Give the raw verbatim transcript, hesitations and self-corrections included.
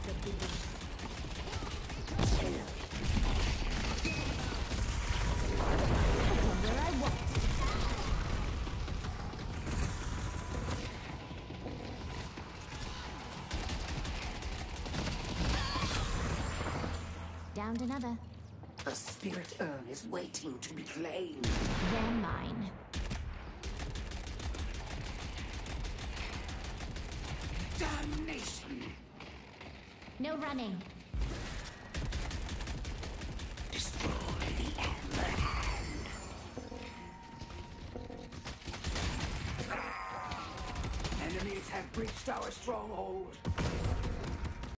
Where I want. Downed another. The spirit urn is waiting to be claimed. They're mine. Damnation! No running. Destroy the Ember Hand. Enemies have breached our stronghold.